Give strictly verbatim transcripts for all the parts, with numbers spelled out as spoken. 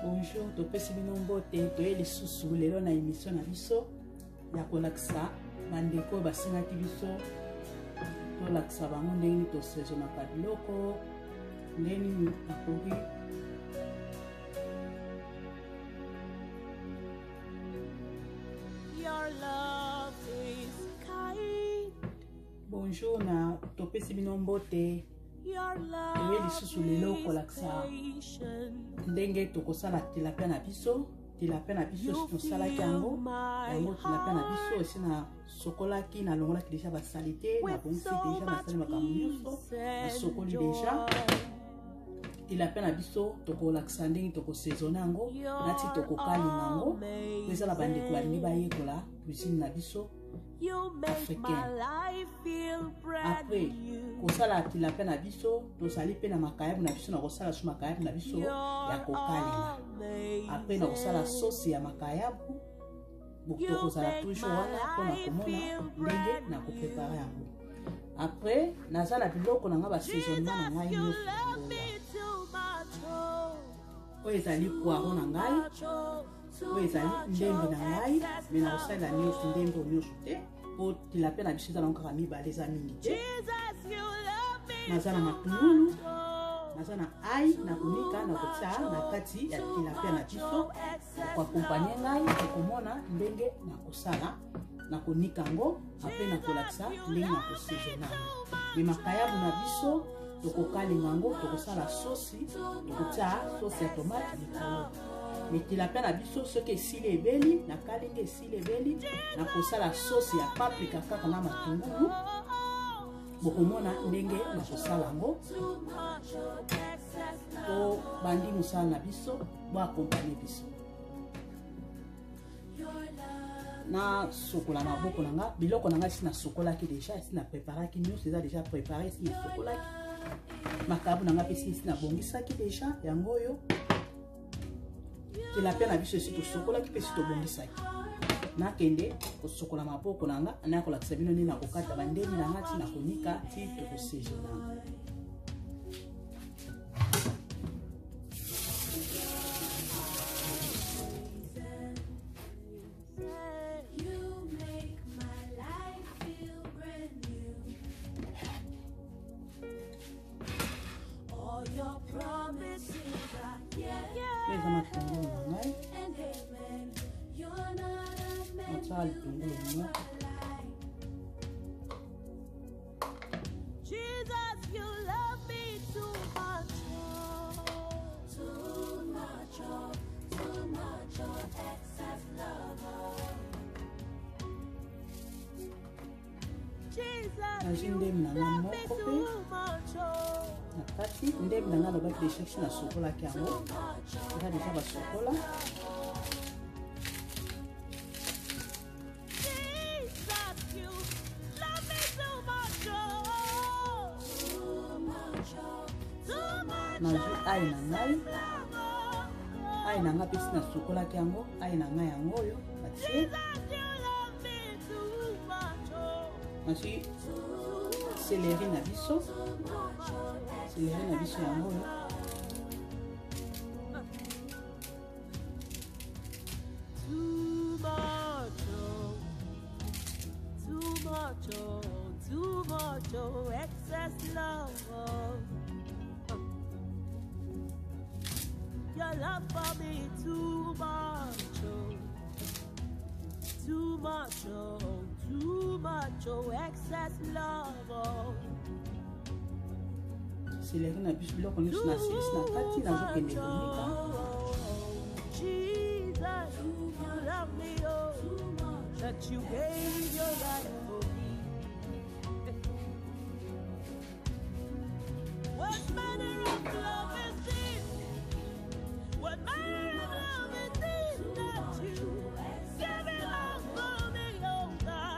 Bonjour, topesi bino mbote toye lisusu lelo na émission na biso ya kolakisa bandeko basingaki biso tolakisa bango ndenge tosezonaka biloko ndenge akoki Your love is kind. Bonjour na topesi bino mbote Your love toye lisusu lelo kolakisa ndenge tokosala tilapia na biso tilapia na biso si tosalaki yango yango tilapia na biso esi na sokolaki na longolaki deja basalite na bongisi deja basali makambo nyonso nasokoli deja tilapia na biso tokolakisa ndenge tokosezone yango nati tokokalinga yango po ezala bandeko balingi bayekola cuisine na biso africaine. Après kosala tilapia na biso tosali pe na makayabu na biso na kosala su makayabu na biso ya kokalinga. Après na kosala sauce ya makayabu tokozala toujours wana mpona komona ndenge na koprepare yango. Après nazala biloko na nga basaisonnement na ngai nyonso oyo ezali poiron na ngai oyo ezali ndembe na ngai me na kosalela nyonso ndembe nyonso te po tilapia na biso eza nango kaka mibale eza mingi te. Naza na matungulu naza na ai na konika na kotia na kati ya tilapia na biso koakompanye ngai okomona ndenge na kosala na konika yango ape na kolakisa ndenge na kosezona yango. Me makayabu na biso tokokalinga yango tokosala sosi tokotia sosi ya tomate likolo. Me tilapia na biso soki esili ebeli na kalinga esili ebeli na kosala sosi ya paprika kaka na matungulu bokomona ndenge na kosala yango to bandi mosala na biso boakompanye biso na sokola maboko na nga biloko na nga esi nasokolaki deja esi na preparaki nyonso eza deja prepare esi nasokolaki makabu na nga mpe esi nabongisaki deja yango oyo tilapia na biso esi tosokolaki mpe esi tobongisaki nakende kosokola maboko na nga nakolakisa bino nini nakokata bandeni na nga ti na konika ti tokosezona. Eza matungulu na ngai natsala litungulu na ngai Jesus, you love me too much, too much, too much, excess love. Jesus, nazi ndemi na ngai moko pe na kati ndemi na ngai lobaki deja kisi nasokolaki yango eza deja basokola nazwi ai na ngai ai na ngai pesi nasokolaki yango ai na ngai yango oyo batie nazwi seleri na biso seleri na biso yango oyo too much, oh, excess love. Your love for me too much, oh, too much, oh, too much, oh, excess love. Oh. seleri na biso biloko nyonso na sisi na kati nazokende konika. Jesus, you love me, oh, that you gave your life for me. What manner of love is this? What manner of love is this that you give it all for me, oh God?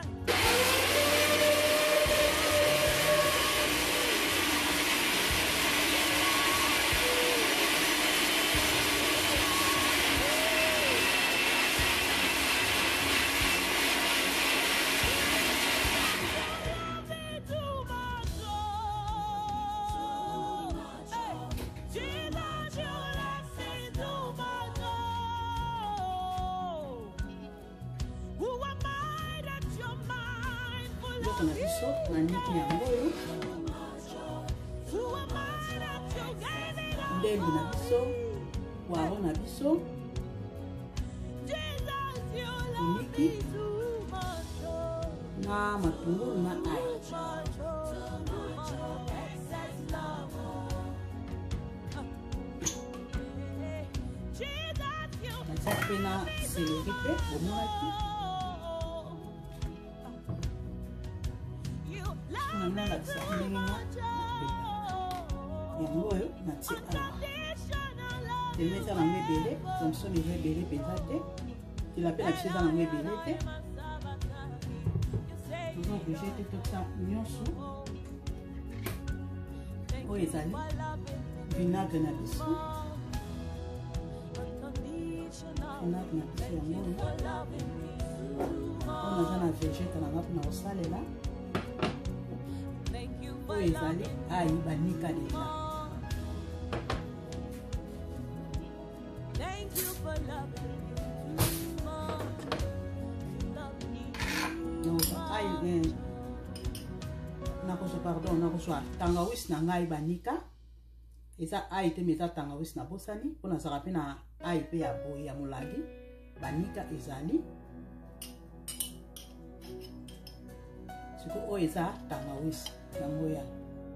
biloko na biso na niki yango oyo ndembi na biso poaro na biso niki na matungulu na ai natia mpe na seleri mpe bomonaki nalakisa ndenge na yango oyo natie awa temesa nango ebele thomson eza ebele mpenza te tila mpe na biso eza nango ebele te oza oblige te totia nyonso oyo ezali vinagre na biso vinagre na biso yango oyo oyo naza na vegete nanga mpona kosalela oyo ezali ai banika deja nakozwa pardon nakozwa tangawisi na ngai banika eza ai te me eza tangawisi na bosani mpo nazalaka mpe na ai mpe ya boye ya molagi banika ezali siko oyo eza tangawisi yango ya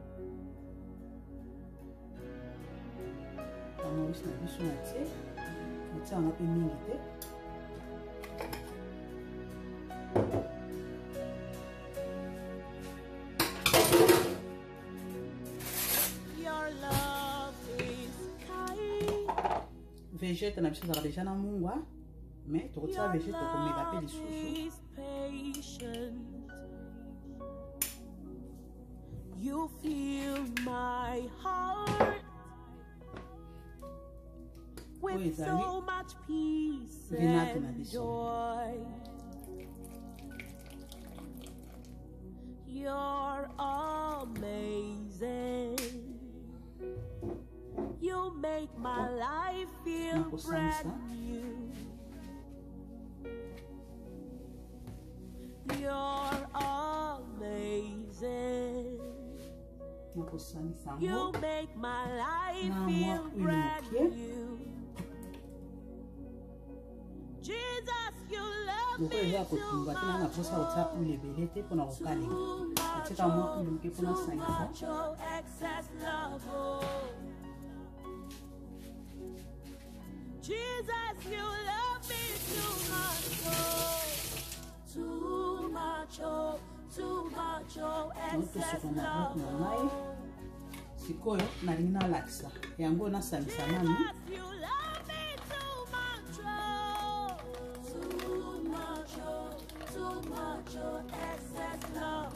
tangawisi na biso na tie natia wana mpe mingi te vegete na biso ezalaka deja na mungwa me tokotia vegete tokomeka mpe lisusu You feel my heart with so much peace and joy. You're amazing. You make my life feel brand new. You're amazing. You make my life feel brand new. Jesus, you love me too much. Too much your excess love. Jesus, you love me too much. Too much, oh, too much, oh, excess love. Sikoyo nalingi nalakisa yango nasalisa nani You love me too much, oh, too much, oh, too much, oh, excess love.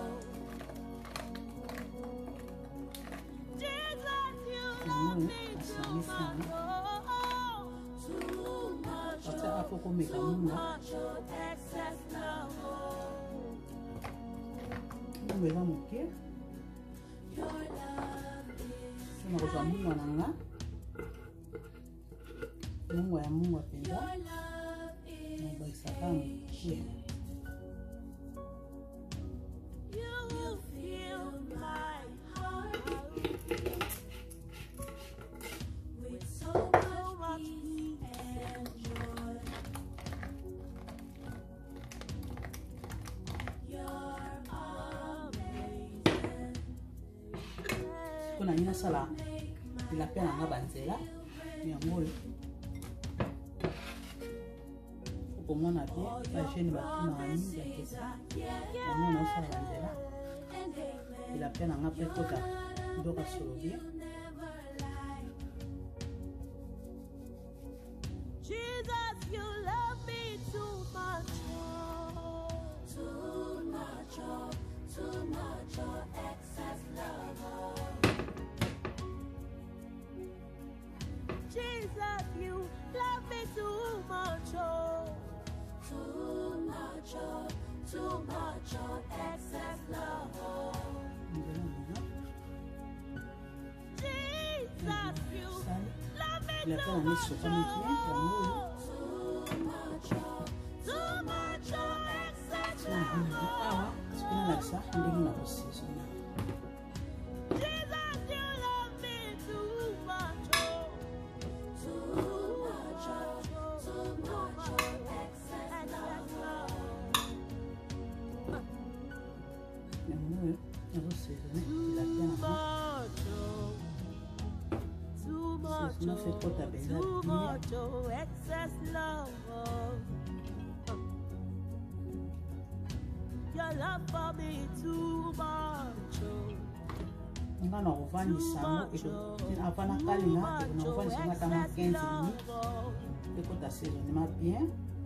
Jesus, you love me too much, oh, too much, oh, too much, oh, excess love. Mungu eza moke nakozwa mungwa na nga mungwa ya mungwa mpenza nabaisaka moke na nina sala ila pe na banzela yango oyo okomona pe bajene batuna mingi bakesa yango nasala banzela ila pe na nga pe kota ndoka solo bien Jesus, you love me too much, too much, too much, excess love. Jesus, you love me too much, oh, too much, oh, too much, oh, excess love. Jesus, you love me too much, oh, too much, oh, too much, oh, excess love. ça ndenge na kosaisona. Non fait trop ta belle excess love. Your love for me too much. Nga na uvani sango eko avana kalina na uvani sango tama quinze minutes eko ta saison ma bien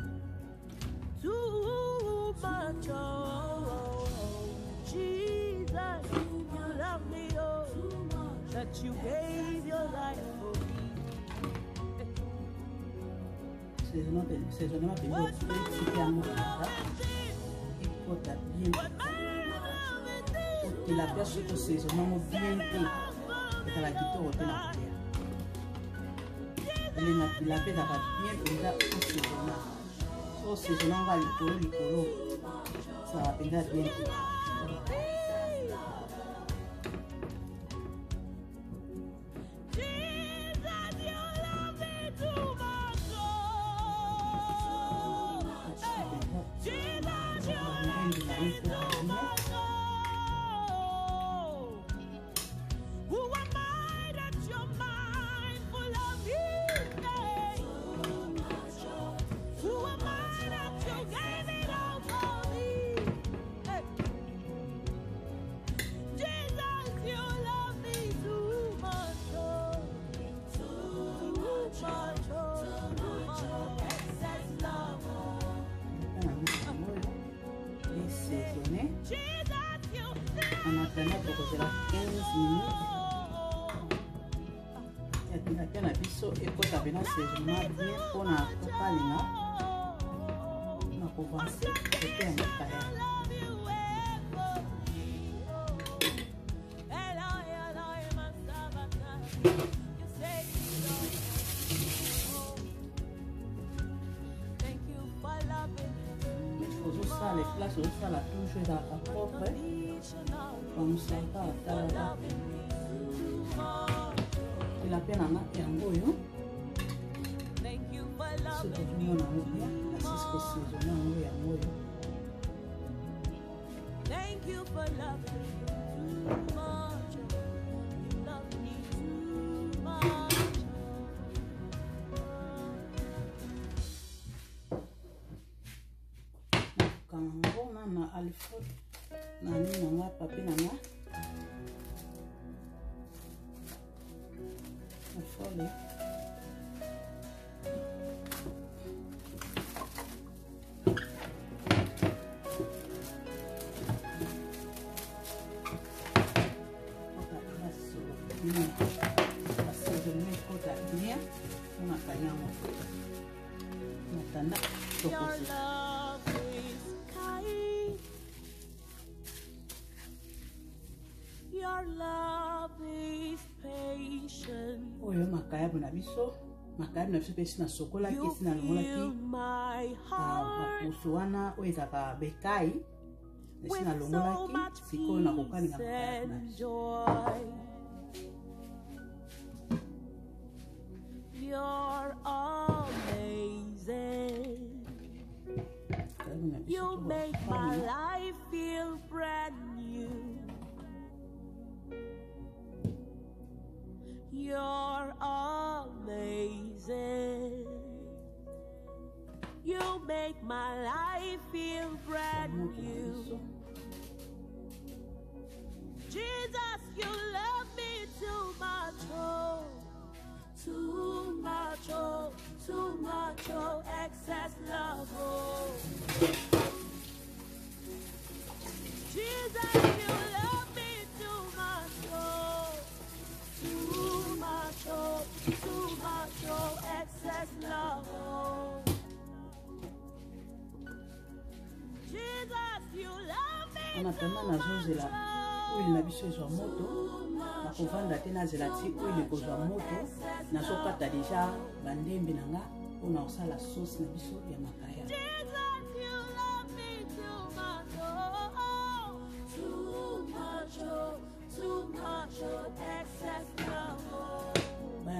too much. Jesus, you love me oh that you gave your life for me. Saison ma saison ma bien c'est amour eko ta bien. Il a perçu que c'est vraiment bien fait. C'est la guitare au ténor. Il a fait la bien et là au saisonnant. Au saisonnant, on va l'icolo, l'icolo. Ça va bien bien fait. En attendant pour que la quinze minutes. Il y a bien la biso et pour ta bien saisonnement bien pour la copalina. On a commencé. C'était un autre carrière. Les places où ça la touche dans la propre comme ça pas ta il a peine à et en goyo ce que tout le monde a oublié la cisco saison en goyo en goyo. Thank you for loving me too much. You love me too much. Na alfred na nini nanga papi nanga alfred oyo makayabu na biso makayabu na biso pe sina sokola ki sina longola ki bapusu wana oyo ezaka bekai sina longola ki sikoyo na kokalinga makayabu na biso. You're amazing. You make my life feel brand new. You're amazing. You make my life feel brand new. Jesus, you love me too much, oh, too much, oh, too much, oh, excess love, oh. Jesus, you love me too much, oh, too much, oh, too much, oh, excess love, oh. Jesus, you love me too much, oh. Oil na biso ezwa moto bakovanda te nazela ti oil ekozwa moto nazokata deja bandembe na nga mpona kosala sauce na biso ya makaya.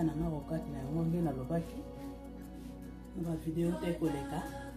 epai na nga kokati na yango nde nalobaki na bavideo te koleka.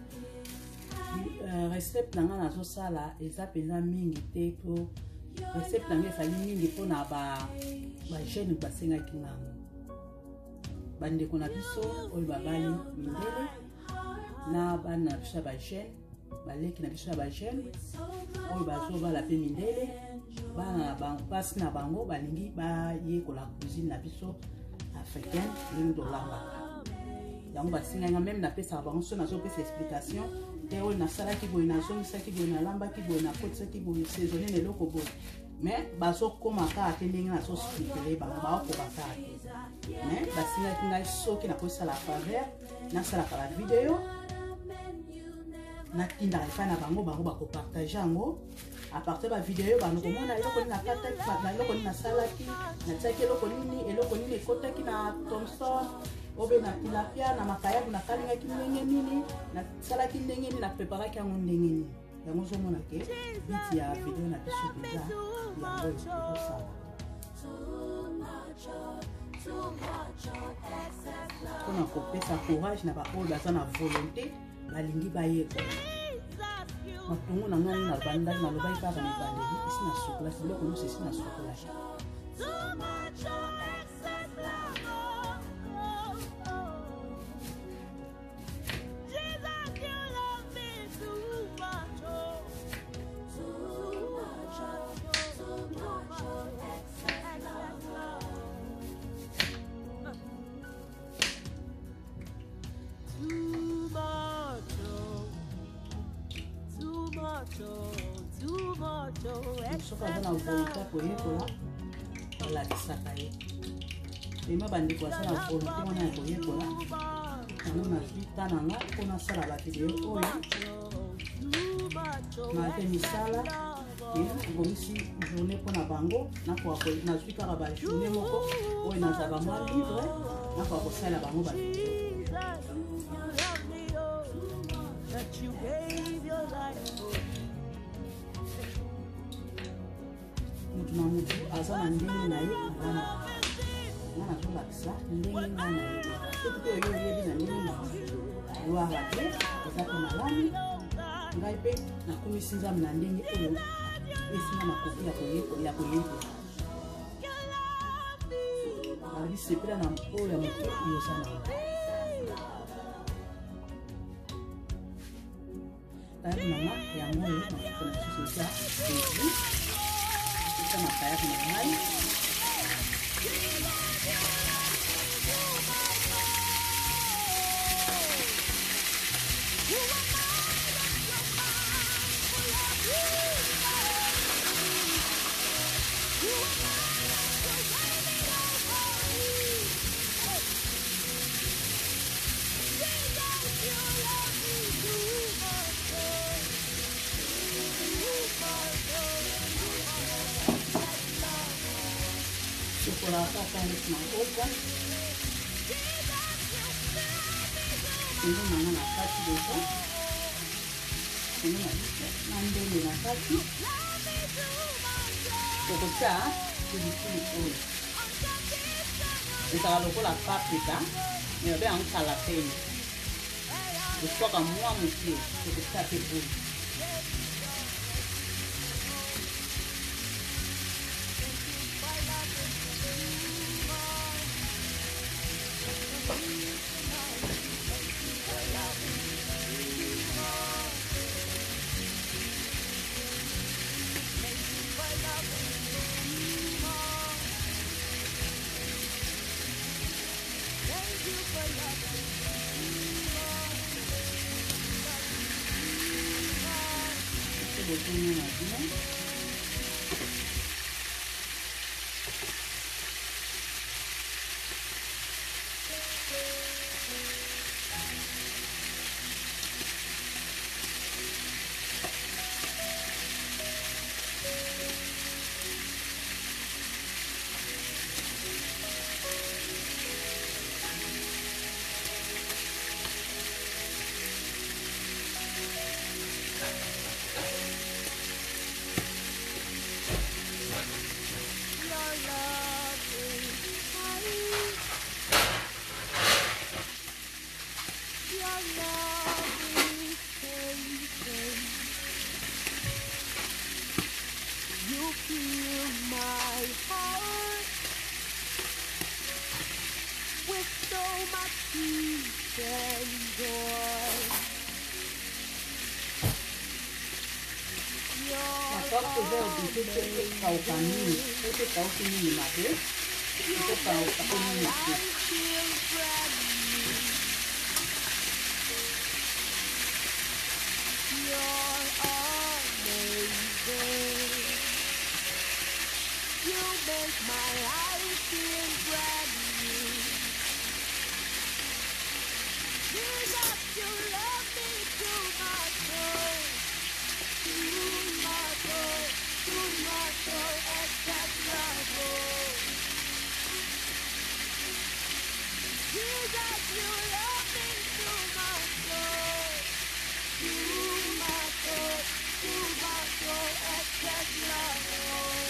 Recette na nga nazosala eza mpenza mingi te po recette na nga ezali mingi mpona bajeune basengaki ngango bandeko na biso oyo babali mindele na bana na biso ya bajeune baleki na biso ya bajeune oyo bazobala mpe mindele bana basi na bango balingi bayekola cuisine na biso africaine ndenge tolambaka yango basenganga meme napesaka bango so nazopesa explication te oyo nasalaki boye nazongisaki boye nalambaki boye nakotisaki boye saisonne na eloko boye mais bazokoma kaka te ndenge nazosplikele bango baokoka kaka te mais basengaki ngai soki nakosala faveur nasalaka bavideo natindaka epai na bango bango bakopartage yango apartir bavideo bano komona eloko nini nakataki eloko nini nasalaki natiaki eloko nini eloko nini ekotaki na Thomson obe na tilapia na makayabu nakalingaki ndenge nini nasalaki ndenge nini napreparaki yango ndenge nini yango ozomona ke biti ya video na biso mpenza yango ezosala mpona kopesa courage na baoyo baza na volonté balingi bayekola matongo na ngai na bandaki nalobaki kaka na ebandeli esi na sokolaki biloko nyonso esi na sokolaki soki aza na volonté koyekola balakisaka ye ema bandeko aza na volonté wana ya koyekola yango nazwi ta na nga mpo nasala bavideo oyo nape misala ebongisi journée mpona bango nazwi kaka bajournée moko oyo nazala mwa livre nakoka kosala bango bavideo mutu na mutu aza na ndenge na ye alana nga nazolakisa ndenge nga na ye soki mpe oyo oyebi na ndenge na loara te eza mpe malamu ngai mpe nakomisi nzambe na ndenge oyo esinga makoki ya koyeba balobi sepela na oyo ya moto oyo oza na tayari nanga yango oyo mafuta na susu eza ezi eza na tayari na ngai chokola kaka neti makoka sengo nanga na kati deja sengo na biso na ndenge na kati tokotia pilipili oyo ezala lokola paprika me babe yango kalapeni oswaka mwa moke tokotia pe boye botoni na bien eza oblige te ekauka mingi ete ekauki mingi mabe ekokauka pe mingi te. Make my life feel brand new. Jesus, you love me too much, oh, too much, oh, too much, oh, excess love, oh. Jesus, you love me too much, oh, too much, oh, too much, oh, excess love, oh.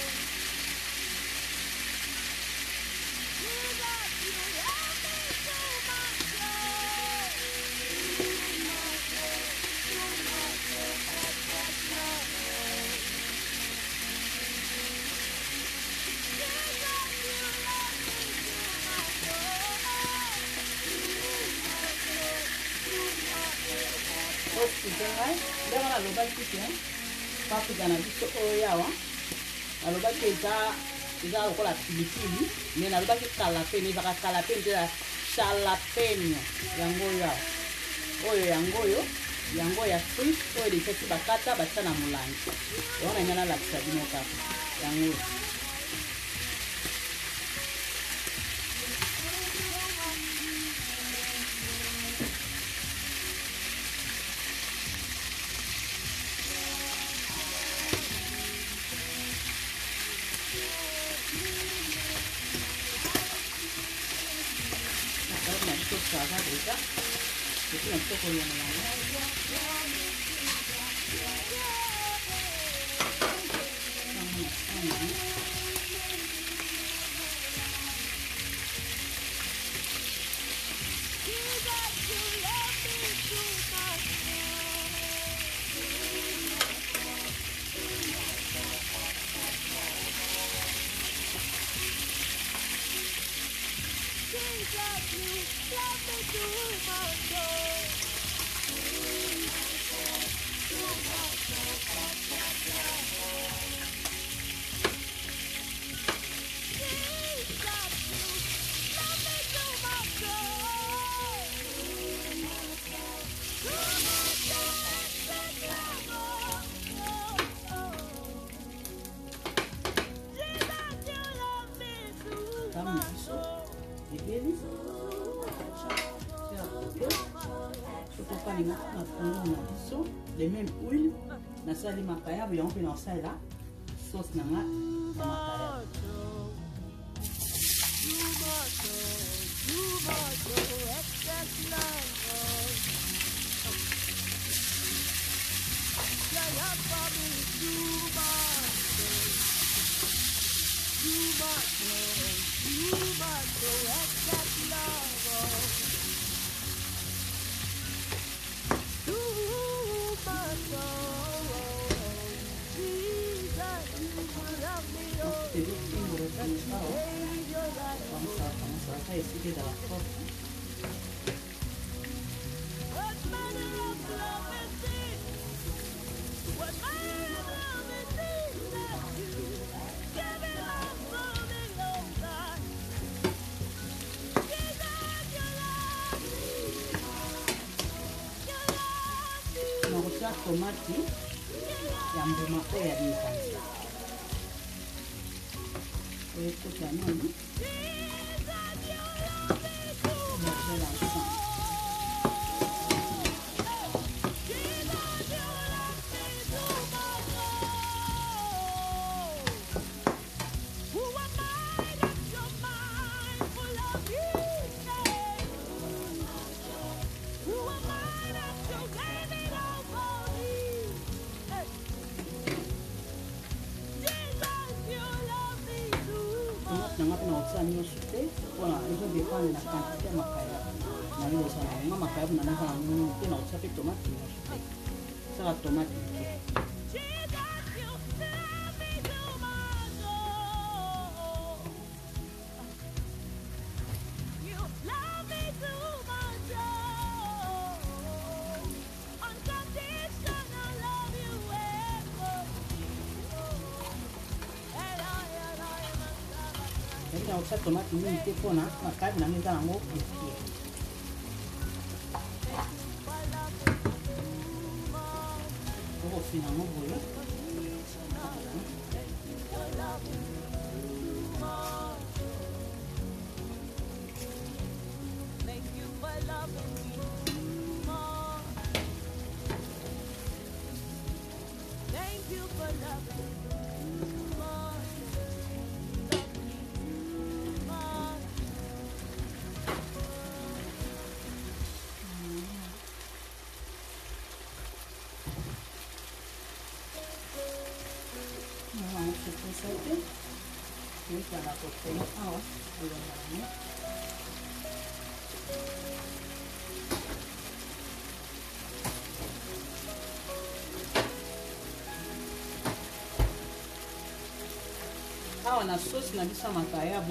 Osikanga ndenge nalobaki te paprika na biso oyo awa nalobaki eza eza lokola pilipili me nalobaki kalapene ezaka kalapene te ya chalapeno yango oyo awa oyo yango oyo yango ya frish oyo lisasi bakata batia na molangi yango na nyana lakisa bino kaka yango oyo. Saga déjà, et puis un peu pour y aller. Les mêmes huiles, na sali makaya, vous avez dans ça là, sauce nanga, makaya. Vamos a, vamos a decirle de la foto. Nakutia tomati ya mbuma oyo ya mikanzi. Oyo kota nini? Voilà, ils ont dépendre de la quantité de makaya. Na lilo sana, nga makaya na naka ngu te na usape tomate na chute. Saka tomate. lakini naotia tomate mingi te mpona makadi nango eza nango mokie. Okofina yango boye. Awa na sauce na biso makayabu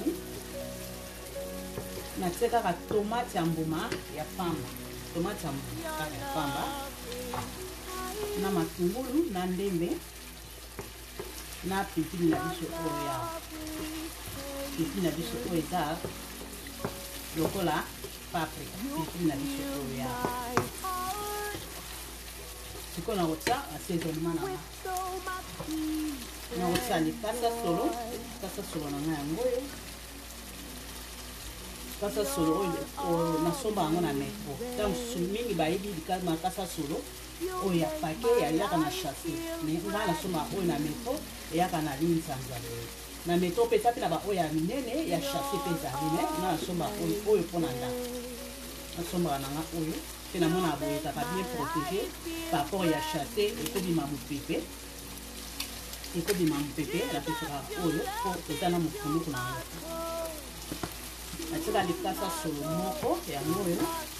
natie kaka tomate ya mbuma ya pamba, tomate ya mbuma kaka ya pamba na matungulu na ndembe na pilipili na biso oyo ya pilipili na biso oyo eza lokola paprika, pilipili na biso oyo ya sikoyo na kotia assaisonnement na na kotia likasa solo, likasa solo na ngai yango oyo likasa solo oyo nasomba yango na metro ta mosusu mingi bayebi makasa solo oyo ya pake yayaka na chasse mais ngai nasomba oyo na metro eyaka na ligne sanza na metro mpe eza mpe na baoyo ya minene ya chasse mpe ezali mais ngai nasomba oyo mpona ndako nasombaka na nga oyo mpe namona boye ezaka bien protégé par rapport ya chasse ekobima mopepe ekobima mopepe napesaka oyo po eza na mofunuku na ngo natika likasa solo moko yango oyo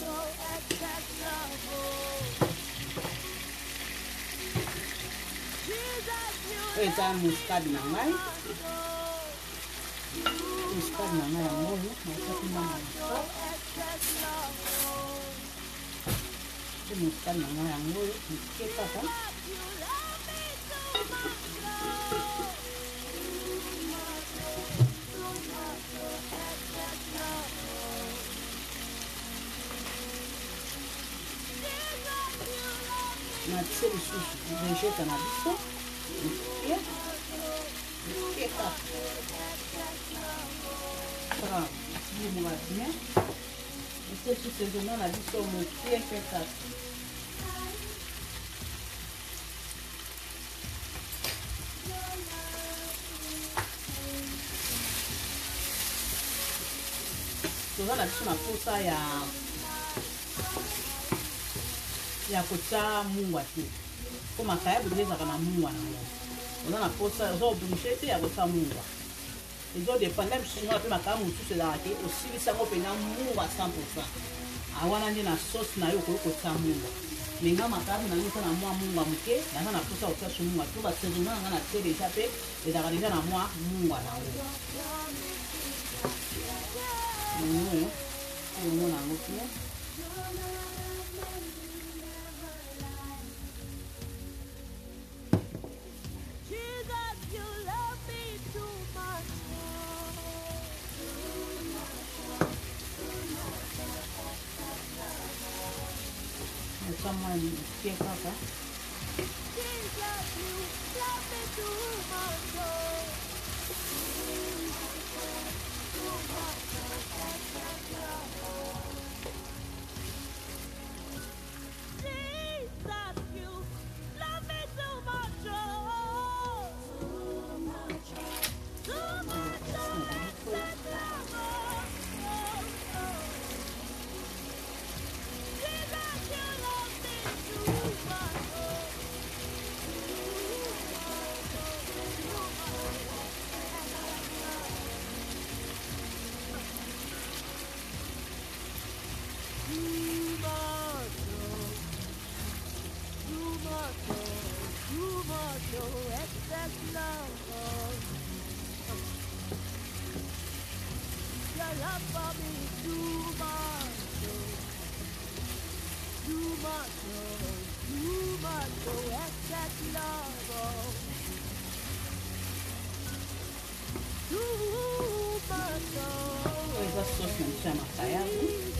oyo eza muscade na ngai muscade na ngai yango oyo nasaki ndanga mosusu muscade na ngai yango oyo moke kaka natie lisusu vegeta na biso mokie mokie kaka kaka bimoka bien natie lisusu ezonga na biso mokie mpe kaka toza na biso na posa ya ya kotia mungwa te po makayabu nde ezaka na mungwa nango oza na posa oza oblige te ya kotia mungwa ezodepende misusu nga mpe makaya mosusu ezalaka te osilisango mpena mungwa cent pourcent awana nde na sauce na yo okoki kotia mungwa me nga makayabu nango eza na mwa mungwa moke naza na posa kotia so mungwa to basaisonnement nanga na te deja mpe ezalaka deja na mwa mungwa nango oyo oyo nango pia sama mokie kaka sauce na biso ya makayabu.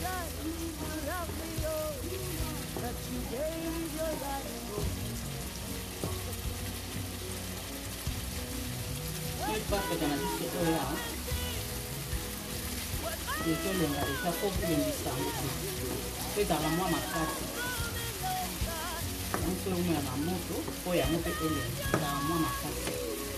Ipapeka na biso oyo ezolenga deja po kolembisa yango te po ezala mwa makasi yango so omoya na moto po yango mpe elenga ezala mwa makasi.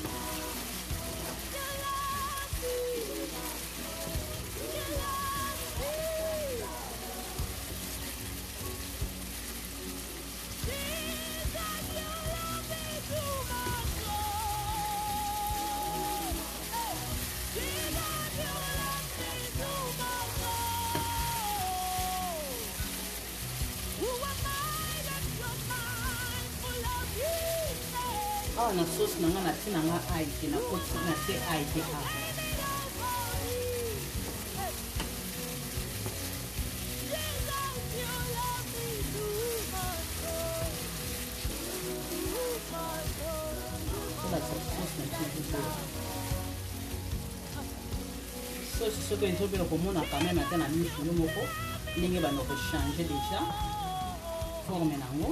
Awa na sauce nanga na tina nga aïe na koti na te aïe te awa. Sola sauce na tina bibelo. Sauce soki ezobelo komona quand même ata na misu yo moko ndenge bana ko changer déjà forme nango.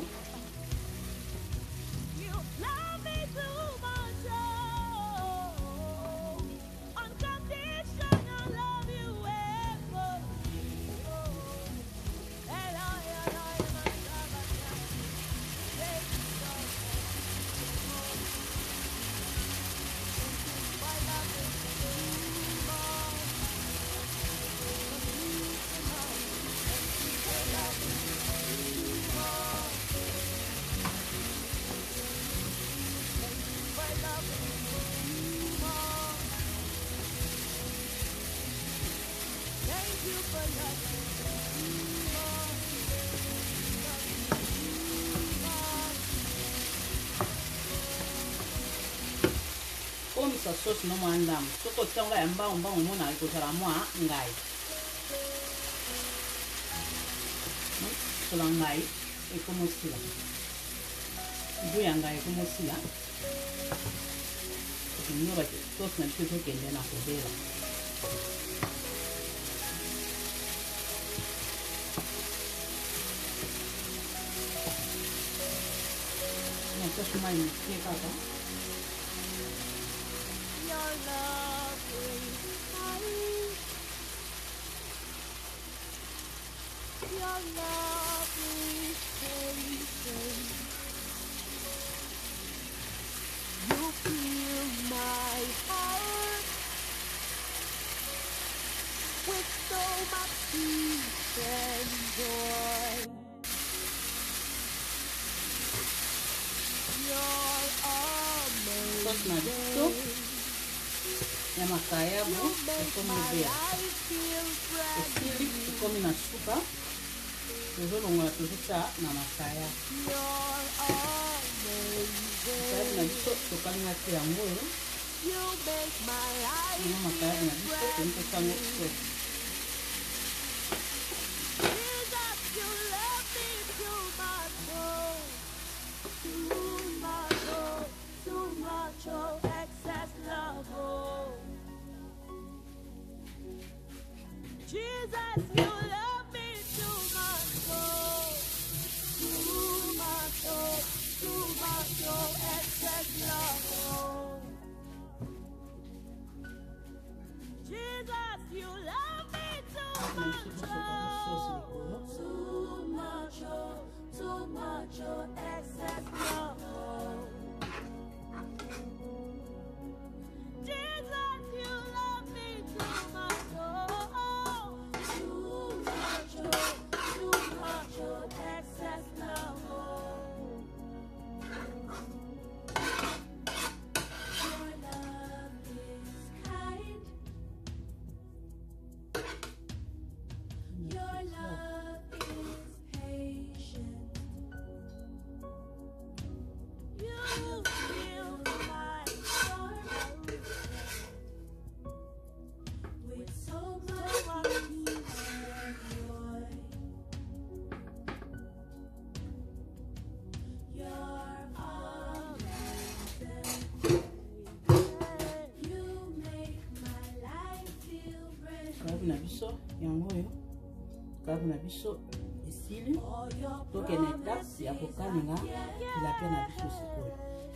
Omisa sauce no mwandam. Soko tionga ya mbao mbao mona ikotala mwa ngai. Sola ngai ekomosila. Ibu ya ngai ekomosila. Nyoba sauce na biso kende na kobela. Na sauce mai ni kaka. Your love is patient. You fill my heart with so much peace and joy. You're amazing. Ya makayabu ekomibea esili ekomi na suka tozolongola tozuta na makaya makayabu na biso tokalinga te yango oyo ina makayabu na biso toni tosango sosi. Jesus, you love me too much, oh, too much, oh, too much, oh, excess love, oh. Jesus, you love me too much, oh, too much, oh, too much, oh, excess love, oh. Jesus, you love me too much, oh. na biso yango oyo karabu na biso esili tokende etape ya kokalinga tilapia na biso sikoyo.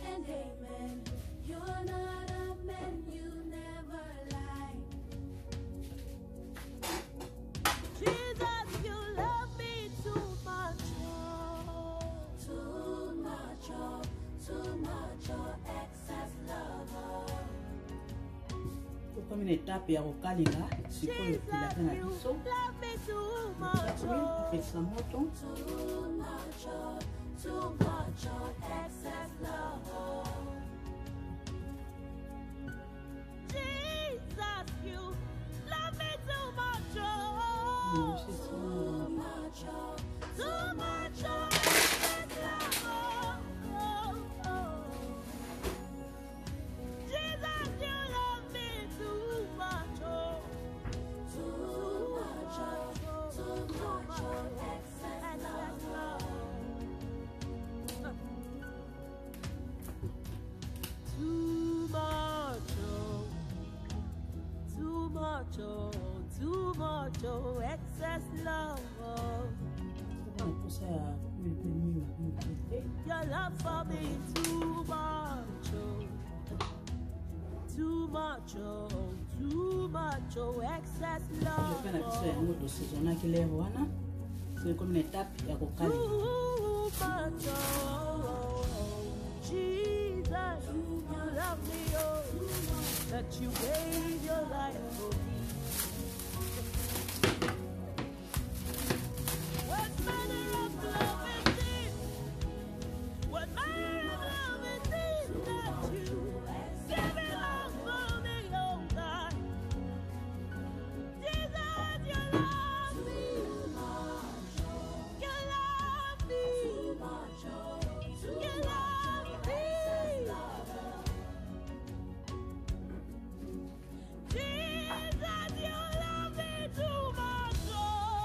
Comme une étape ya kokalinga sikoyo tilapia na biso apesa moto oh, too much, oh, excess love. Your love for me too much, oh, too much, oh, too much, oh, excess love. Too much, oh, Jesus, you love me, oh, that you gave your life for me. What manner of love is this? What manner of love is this that you gave it all for me, oh God? Jesus, you love me. You love me. You love me. Jesus, you love me too much, oh.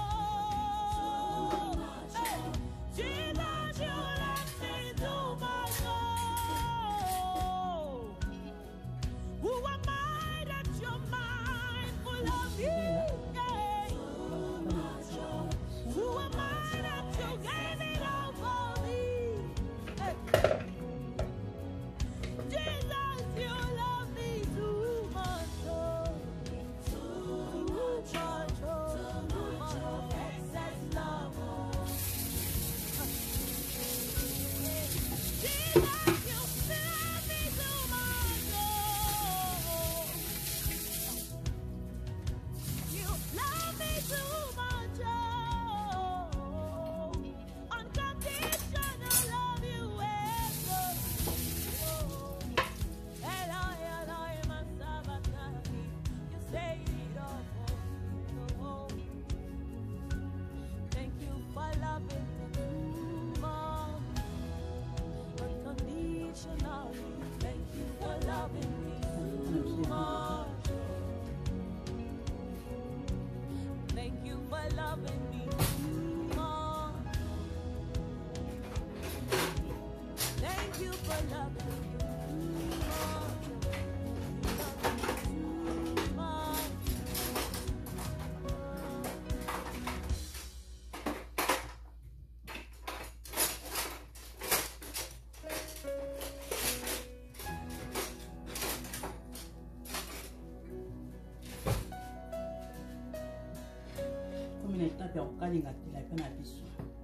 Hey. Jesus, you love me too much, oh. Who am I that you're mindful of me? Hey. Who am I that you gave it all for me? Hey. Jesus, you love me too much, oh. Too much, oh. Too much, excess love, oh. Jesus, you love me too much, oh. You love me too much, oh. Unconditional love you have, oh. Eloi, Eloi, my Sabbatai, you saved it all for me, oh. Thank you for loving me too much, unconditionally. Thank you for loving me too much. Thank you for loving me too much. Thank you for loving me too much. Too much. Comme une étape ya kokalinga tilapia na biso.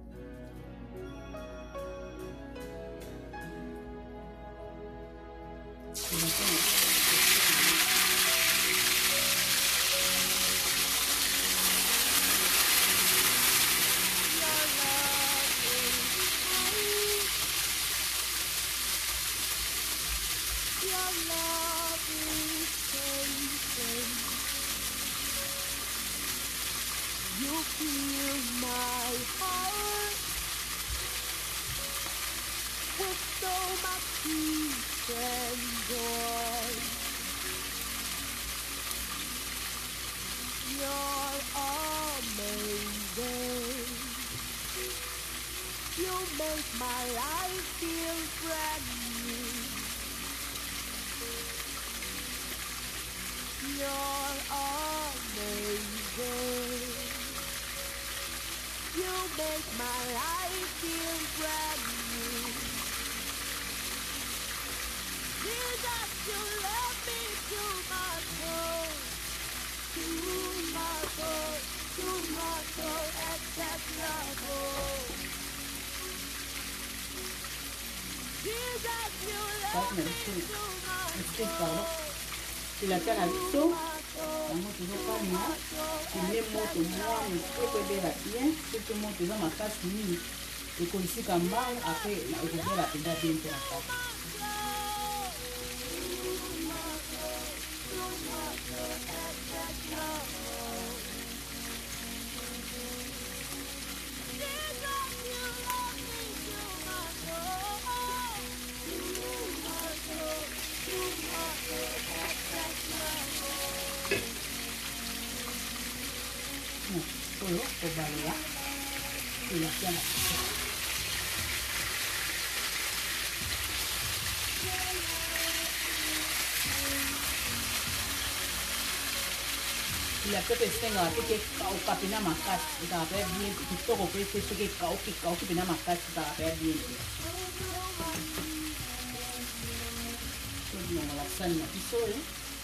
Your love is patient. You fill my heart with so much peace and joy. You're amazing. You make my life feel brand new. You're amazing. day. You make my life feel brand new. Jesus, you love me to my soul, to my soul, to my soul, excess love. Jesus, you love me to my soul. Il a fait la biso, la moto toujours pas bien. Il est moto moi, mais il peut bien bien. C'est tout le monde dans ma face ni. Et qu'on ici comme mal après, il a ouvert la pédale bien pour la face. Oyo obalula ilakia na biso. Ilakia pe senga ke kauka pina makasi ta pe bien kitoko pe se ke kauki kauki pina makasi ta pe bien. Oyo na la sana na biso eh.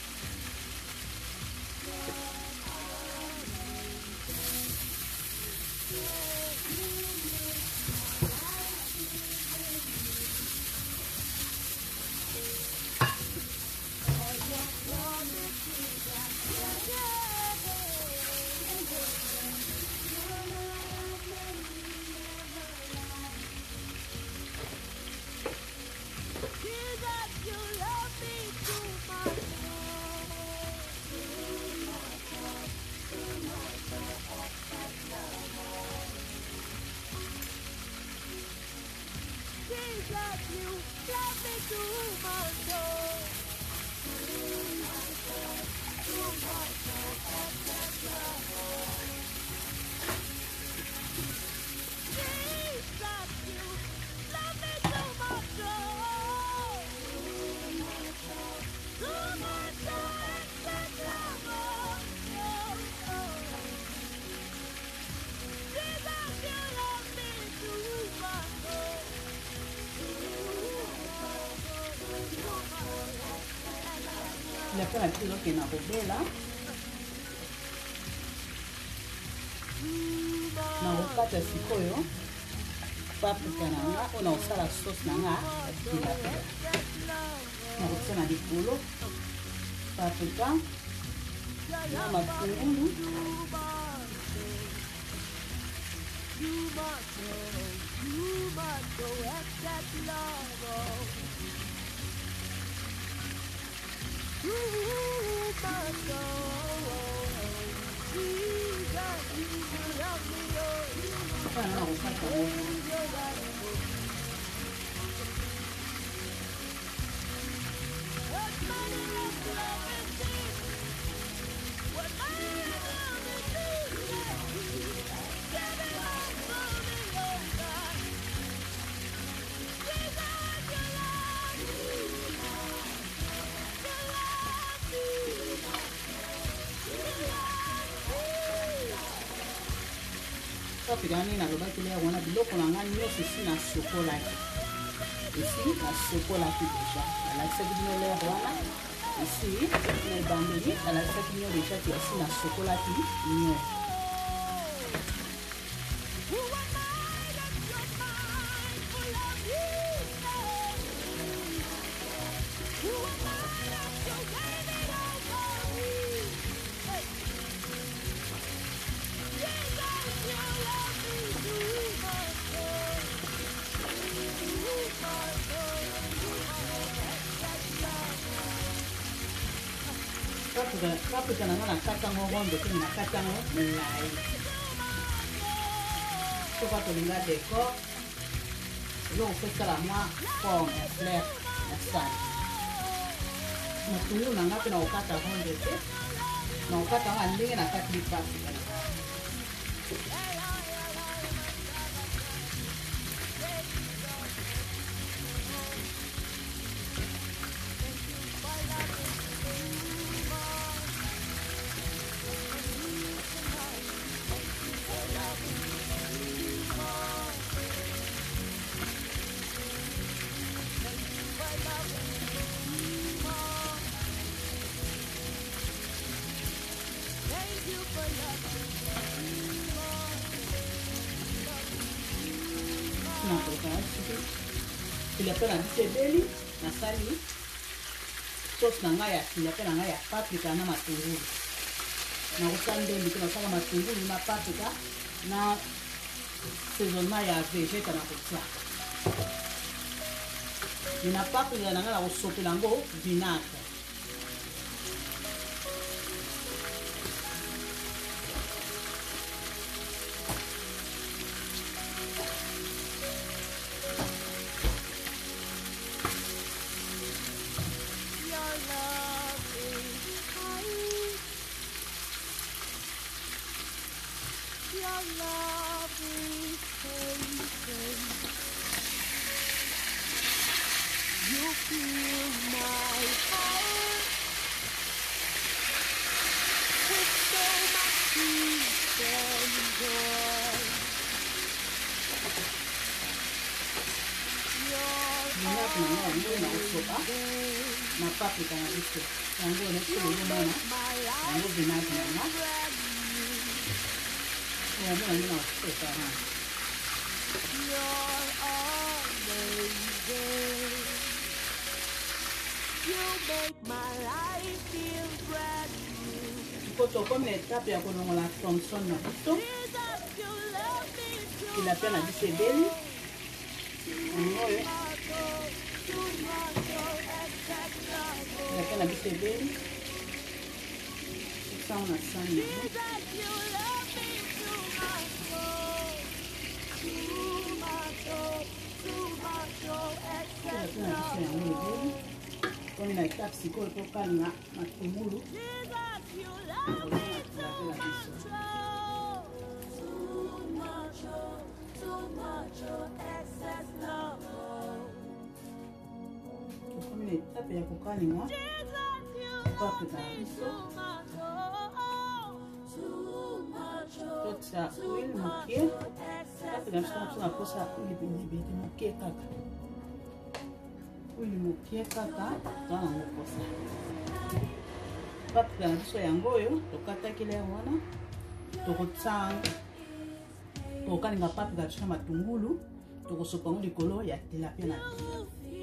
Il a fait la pile qui est dans le là. Dans le pâte à sikoyo, paprika nanga, on a aussi la sauce nanga, il a fait. On a aussi la dipolo, paprika, na matungulu. Pigani na loba kile wana biloko na nga nyonso esi na sokolaki esi na sokolaki deja alakisaki bino lere wana esi na ebandeli alakisaki bino deja ti esi na sokolaki nio paprika na nga na kati yango rondo pe na kati yango molai soki tolinga décor eloko kopesala mwa forme ya fleur ya sani matungulu na nga mpe na kokata rondo te na kokata yango ya ndenge na kati lipaprika na Na koloka soki tilapia na biso ebeli nasali sauce na ngai ya tilapia na ngai ya paprika na matungulu nakosala ndembi te nasala matungulu na paprika na saisonnement ya vegeta na kotia na paprika na ngai na kosopela yango vinagre na paprika na biso yango nekolomona yango vinagre nanga yango yango na kosopa na ko tokomi na etape ya kolongola thomson na biso tilapia na biso ebeli yango oyo tilapia na biso ebeli esango na sani yango tilapia na biso yango ebeli komi na etape sikoyo tokalinga matungulu tilapia na biso tokomi na etape ya kokalinga paprika na biso totia huile moke paprika na biso tona naposa huile moke kaka huile moke kaka tona nango posa paprika na biso yango oyo tokatakile yango wana tokotsanga tokokalinga paprika na biso na matungulu tokosopa yango likolo ya tilapia na biso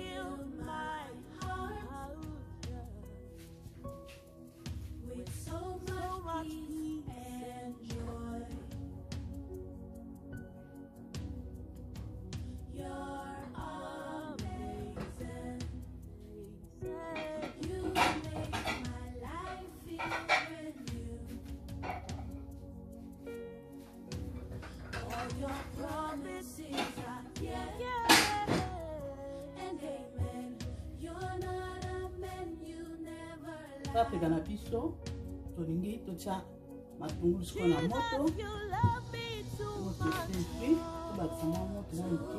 paprika na biso tolingi totia matungulu sikoyo na moto moto esepi tobakisa mwa moto na moke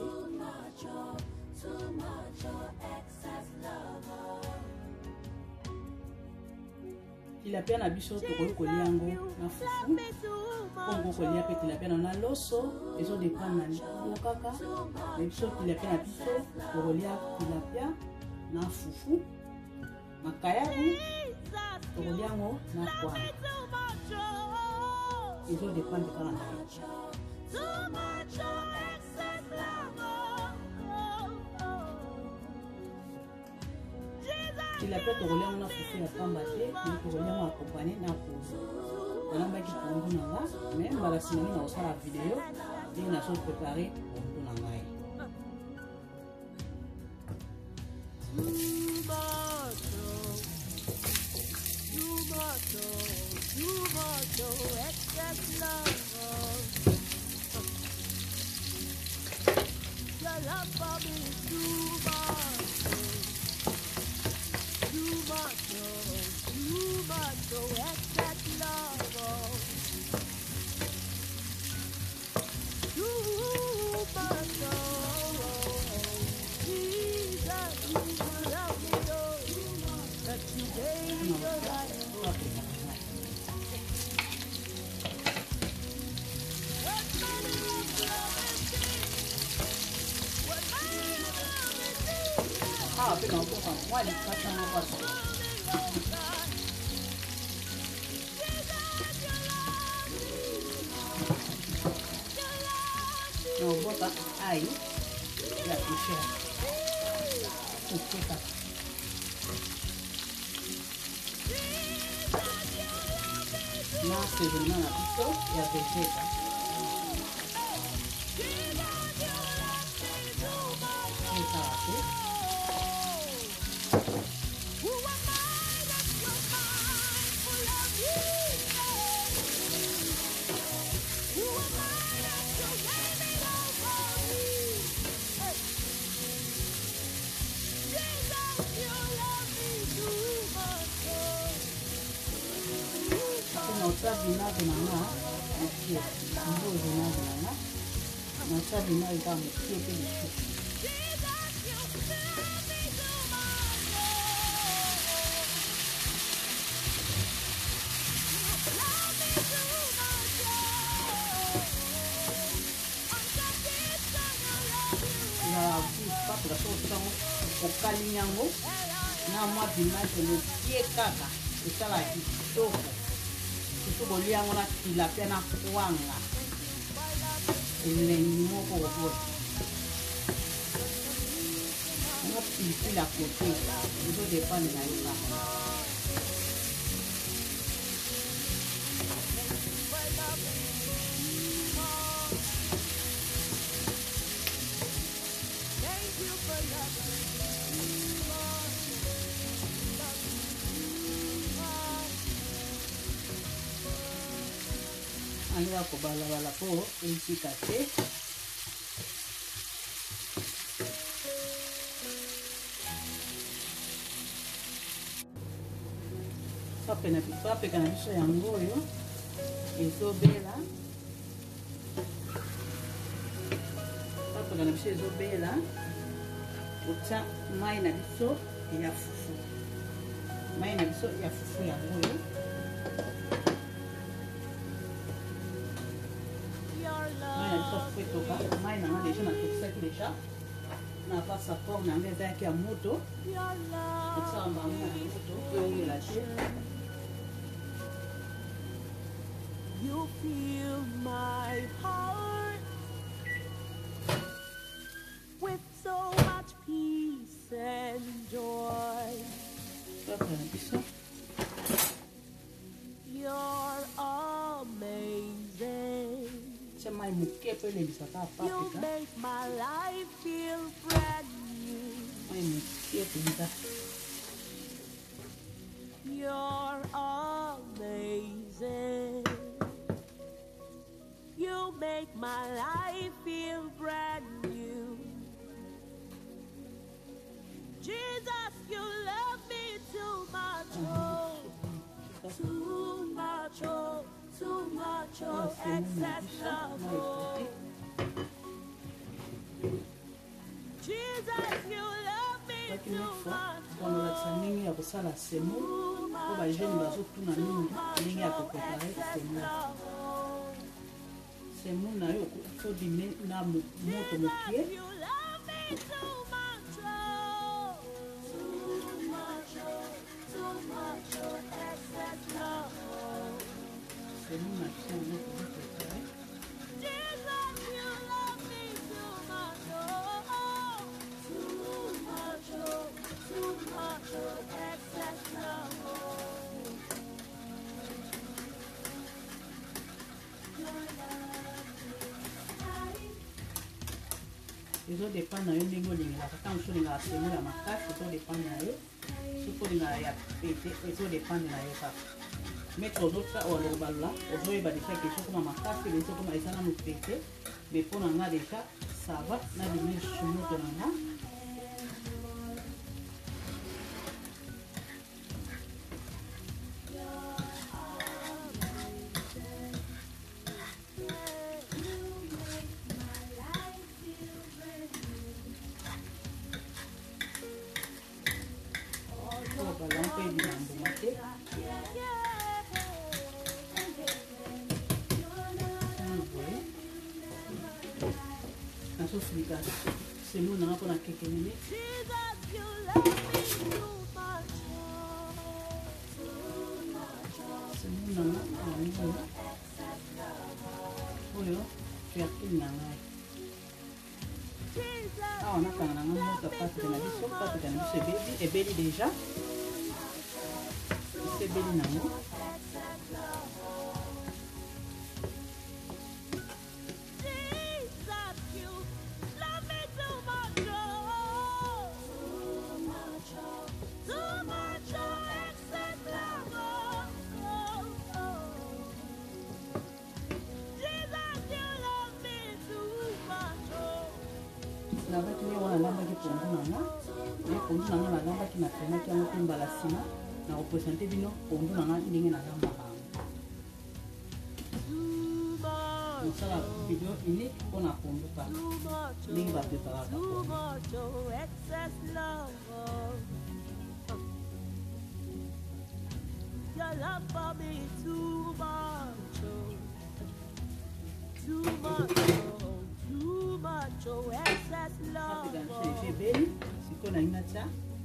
tilapia na biso tokoki kolia yango na fufu pongo kolia pe tilapia na loso ezodependre na likolo kaka na biso tilapia na biso tokolia tilapia na fufu makayabu tokolia yango na kwanga ezodependre kaka na tilapia tokolia yango na fufu ya pamba te mais tokolia yango akompane na pondu nalambaki pondu na nga mais mbala nsima na kosala video ndenge nazo prepare pondu na ngai Ah, pero no, por favor, vale, pasa una cosa. toka ai ya kushia ukeka na assaisonnement na biso ya vegeta ekaka Nota vinagre nanga mukie mbo vinagre nanga nota vinagre ka mukie pe biso na pas pour la chose au kalinyango na mwa vinagre mukie kaka esala kitoko boliango na tilapia na kwanga elengi moko boye ngo pilipili à côté ezo dépendre na yo kaka anga kobalabala po esika te papeka na biso yango oyo ezobela papeka na biso ezobela otya mai na biso ya fufu mai na biso ya fufu yango oyo toka mai nanga deja natokisaki deja na pasa port nanga ezalaki ya moto otisaka mbango na moto eongela te You fill my heart with so much peace and joy. You're amazing. You make my life feel brand new. You're amazing. You make my life feel brand new. Jesus, you love me too much, oh, too much, oh. Too much of excess love, oh. Jesus, you love me too much, oh. Semu na yo ko dime na moto mokie. You love me too much, oh. Too much, oh. Too much of excess love, oh. Semu na biso na ko préparer. Jesus, you love me too much, oh. Too much, oh. Too much of excess love, oh. Ezo dépend na yo ndenge olingelaka kaka mosu olingaka semu ya makasi ezo dépend na yo soki olingaka ya pete ezo dépend na yo kaka maître ozota olobalola ozoyeba deja ke sokoma makasi ebe sokoma eza nanu pete me mpo na nga deja sava na bimir sumoto na nga semu nanga mpona keke nini semu nanga yango oyo tuyakini na ngai Ah, on a quand même un autre pâte de nabiso, pâte de nabiso ebeli, ebeli déjà. C'est ebeli nango. Na baki ni wana lamba ki pondu nanga. Et pondu nanga na lamba ki na pena ki ango mbala sima. Na representer bino pondu nanga ndenge na lamba ba. Donc ça la vidéo unique pour na pondu pa. Ndenge ba préparer ba. Your love for me too much, oh, too much, oh, too much, oh, excess love. J'ai belle, c'est qu'on a une atta.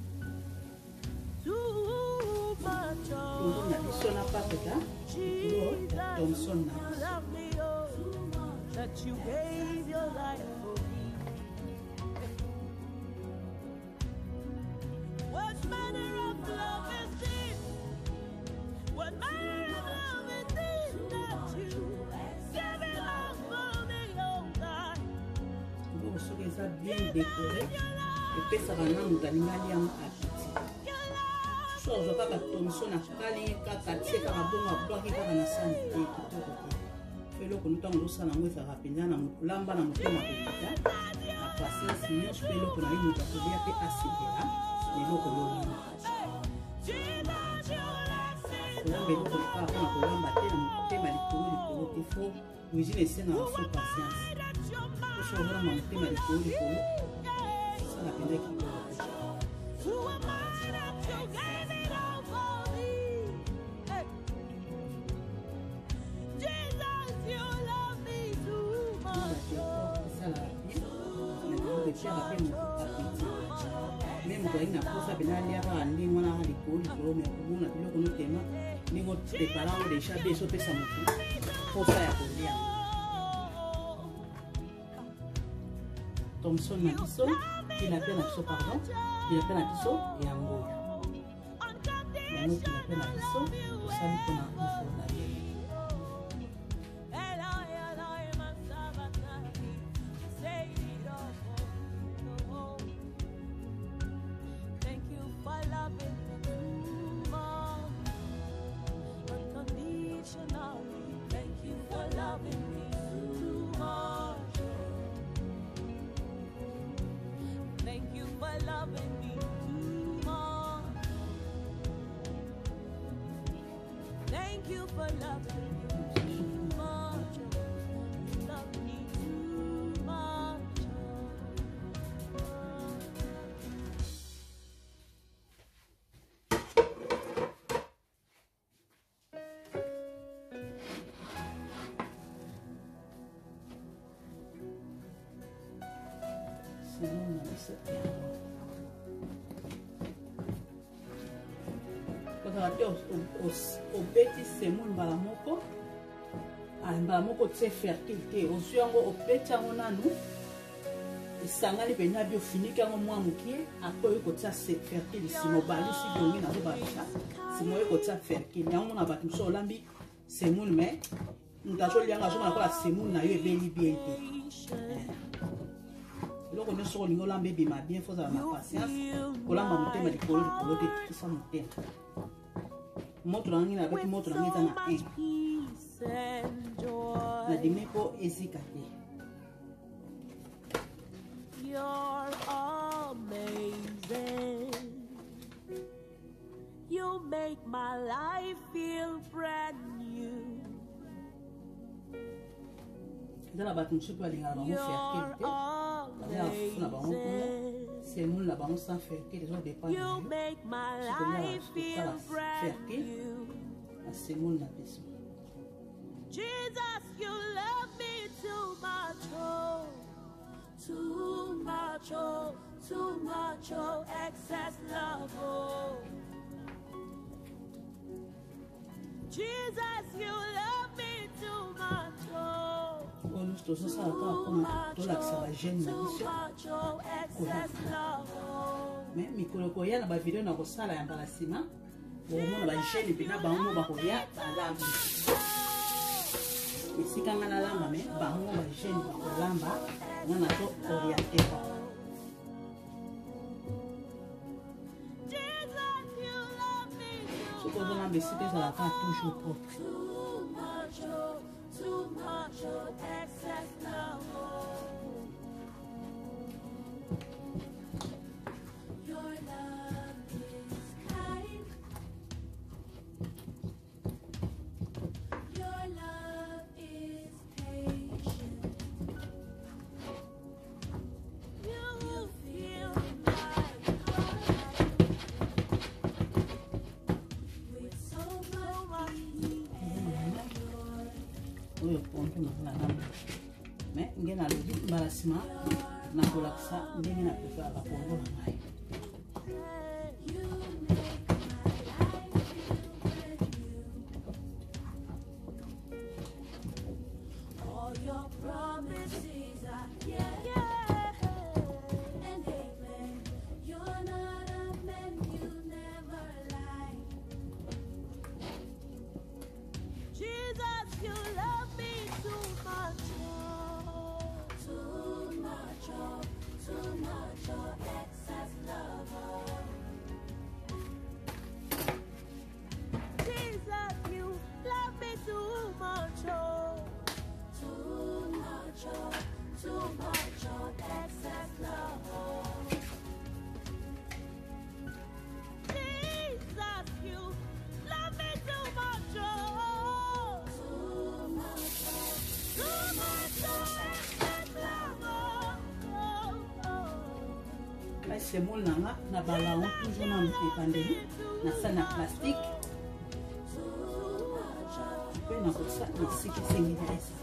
Too much, oh, on a dit son appart là. Thompson love me, oh, that you gave your life for me. What manner of love is this? What manner of love is this that you give it all for me, oh God? Donc ce que ça bien décoré et puis ça va nous donner un lien à petit. Soit je pas Thompson à Kali kaka tie kaka bonga bloki kaka na sani et tout côté. Felo ko ntango lo sala ngwe sa rapenda na lamba na mutema petita. A patience ni felo ko na yi muta ko bia pe asidela. Ni loko lo ni. Kolamba eloko mpona mpona kolamba te na motema likolo likolo te fo cuisine esengaka fo patience oso olamba motema likolo likolo sala mpenza kitoko esala epiyaka mpe apeti même moto alingi na posa mpena aliaka ndenge wana aka likolo likolo me komona biloko notema ndenge oprepara ngo deja be ezopesa motu posa ya kolia. Thompson na biso tilapia na biso pardon tilapia na biso yango oyo yango tilapia na biso osali mpona mfola ye. Thank you for loving me too much. You love me too much. Sinon, on a ça. Obeti semoule mbala moko mbala moko tie fertilité ozwi yango obeti yango nanu esangani mpenza bi ofiniki yango mwa mokie apo oyo kotia fertile nsima obalisi bonge nazobabisa nsima oyo kotia fertile yango mona bato mosusu olambi semoule me moto azolianga azomona kola semoule na yo ebeli bien te eloko nyonso soko olingi olamba ebima bien fo ozala na patience kolamba motema likolo likolo te tisa motema moto na ngi na beti moto na ngi eza na un na demi po ezika te. You're amazing. You make my life feel brand new. Eza na bato mosusu mpe balingaka bango fertile te bazafuna bango kuna semoule na bango sans fertile ezodépendre You make my life feel brand new. na semoule na biso. Jesus, you love me too much, oh, too much, oh, too much, oh, excess love, oh. Jesus, you love me too much, oh. nyonso tozosala kaka mpona tolakisa bagene na biso me mikolo koya na bavideo na kosala ya mbala nsima bokomona bagene mpena bango bakoya balamba esika nga nalamba me bango bagene bakolamba nga na to orienteka soki ozolamba esika ezalaka toujours propre. Too much of excess love. Your love is kind. Your love is patient. You fill my heart with so much oyo ponto na namba me nge na lobi mbala nsima na kolakisa ndenge na prefera bapongo na ngai all your promises are yeah, yeah. And amen. You're not a man, you never lie. Jesus, you love me too much, oh. Too much, oh. Too much, oh. Excess love, oh. Jesus, you love me too much, oh. Too much, oh. Too much, oh. Excess love, oh. Jesus, you love me too much, oh. Too much, oh. Too much, oh. Excess love, oh. Oh, oh. la semol nanga na balao toujours na epandeli na sa na plastique pe na kosa esika esengeli esi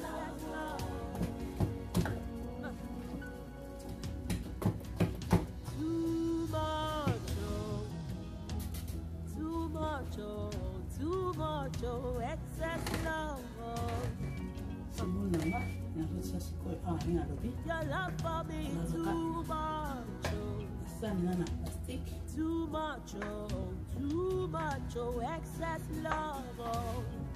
Too much, oh. Too much, oh. Too much, oh. Excess love, oh. semol nanga na kosa sikoyo awa ni na lobi Your love for me too much, oh. asani na na plastique Too much, oh. Too much, oh. Excess love, oh.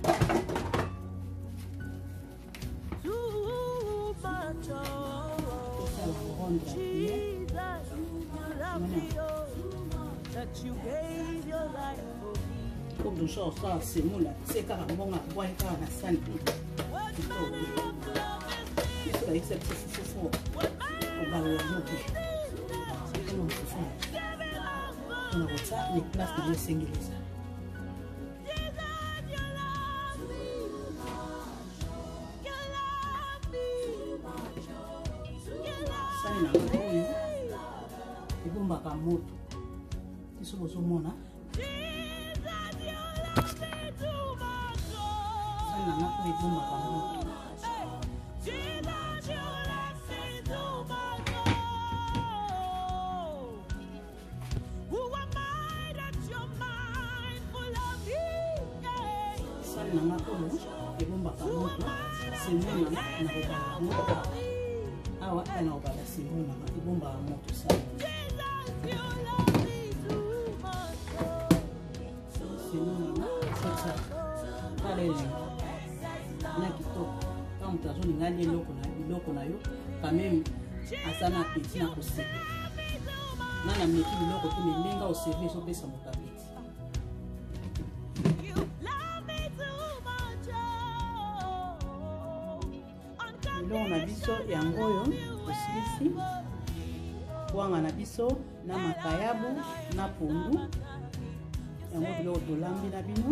Too much, oh. osala ronde ya priere Jesus, you love me, oh. That you gave your life for me. comme de choses osala semol atie kaka mbongo abwai kaka na sani What manner of love is this? biso bayebisa biso fufufu What manner kobalola zote is that mpona mosusu you give it all for? mpona kotia le place nango esengelisa Jesus, you love me. You love me. You love sani nanga oyo ebombaka moto biso bozomona Jesus, you love me too much, sani oh. nanga oyo ebombaka moto Hey, Jesus, you love me too much, oh. Who am I that you're mindful of me? Yeah. sani nanga oyo ebombaka moto semol nanga na kobala moto awa mpe na kobala semol nanga ebombaka moto sani Jesus, you love me too much, oh. semol nanga kota tala elengi na kitoko kaka moto azolinga lia eloko na biloko na yo kameme aza na apeti na kosebe nga na meki biloko te me ndenge oseve ezopesa moto apeti You love me too much, oh. biloko na biso yango oyo tosilisi kwanga na biso na makayabu na pondu yango biloko tolambi na bino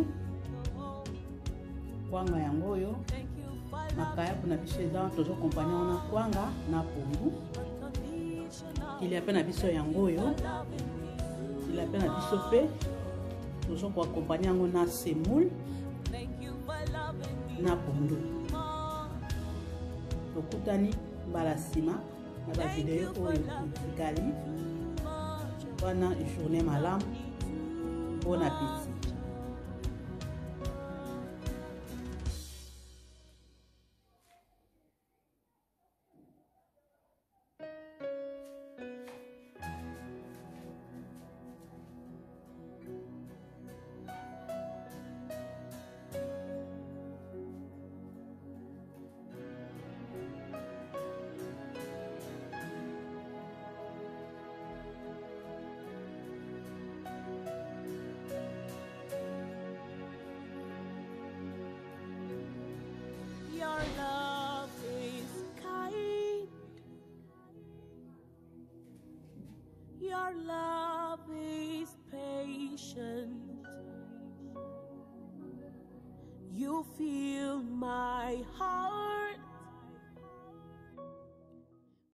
kwanga yango oyo Thank you for makayabu na biso eza tozokompani yango na kwanga na pondu unconditional kilia mpe na biso yango oyo kilia mpe na biso mpe tozokoakompani yango na semoule Thank you for loving me na pondu more. tokutani mbala nsima na bavideo oyo etikali wana journée malamu bon appétit. Your love is patient. You fill my heart